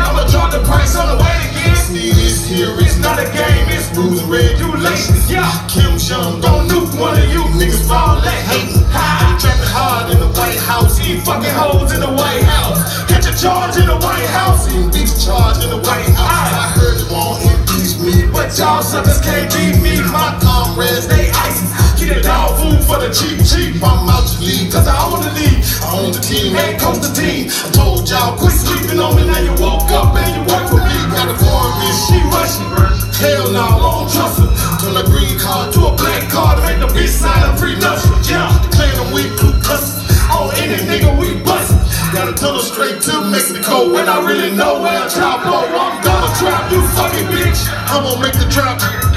I'ma drop the price on the way again. See this here, it's not a game, it's rules and regulations. Yeah, Kim Jong gon' nuke one of you niggas fall that hate. I'm trapping hard in the White House, eat fucking hoes in the White House. Catch a charge in the White House, eat beats charge in the White House. I heard you won't impeach me, but y'all suckers can't beat me. My comrades, they ISIS. Get a dog food for the cheap. I'm out to leave, cause I own the league. I own the team, ain't coach the team. I told y'all, quit sleeping on me, now you woke up and you work for me. Got a foreign bitch, she Russian. Hell no, I don't trust her. Turn a green card to a black card, make the bitch sign a free nuts. Yeah, declare them we Ku Klux. On any nigga we bust. Got a tunnel straight to Mexico when I really know where I chop. Oh, I'm gonna trap you fucking bitch. I'm gonna make the trap.